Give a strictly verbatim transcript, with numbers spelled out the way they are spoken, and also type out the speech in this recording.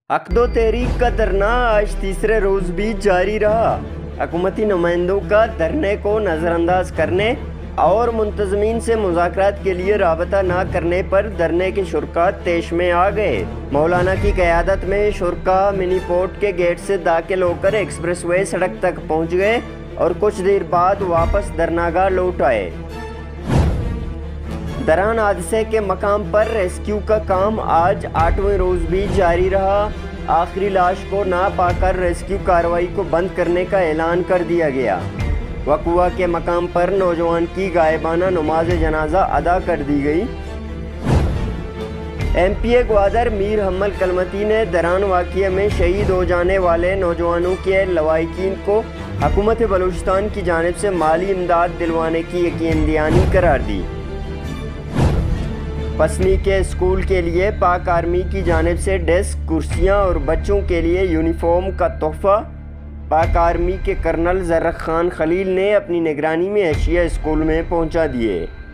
عقد و تحریک کا دھرنا آج تیسرے روز بھی جاری رہا۔ حکومتی نمائندوں کا دھرنے کو نظر انداز کرنے اور منتظمین سے مذاکرات کے لیے رابطہ نہ کرنے پر دھرنے کے شرکاء طیش میں آ گئے۔ مولانا کی قیادت میں شرکاء منی پورٹ کے گیٹ سے داخل ہو کر ایکسپریس وے سڑک تک پہنچ گئے اور کچھ دیر بعد واپس دھرناگاہ لوٹ آئے۔ دران حادثے کے مقام پر ریسکیو کا کام آج آٹھویں روز بھی جاری رہا۔ آخری لاش کو نہ پا کر ریسکیو کارروائی کو بند کرنے کا اعلان کر دیا گیا۔ وقوع کے مقام پر نوجوان کی غائبانہ نماز جنازہ ادا کر دی گئی۔ ایم پی اے گوادر میر حمل کلمتی نے دران واقعے میں شہید ہو جانے والے نوجوانوں کے لواحقین کو حکومت بلوچستان کی جانب سے مالی امداد دلوانے کی یقین دہانی قرار دی۔ پسنی کے اسکول کے لیے پاک آرمی کی جانب سے ڈیسک، کرسیاں اور بچوں کے لیے یونیفارم کا تحفہ پاک آرمی کے کرنل زرق خان خلیل نے اپنی نگرانی میں اشیاء اسکول میں پہنچا دیے۔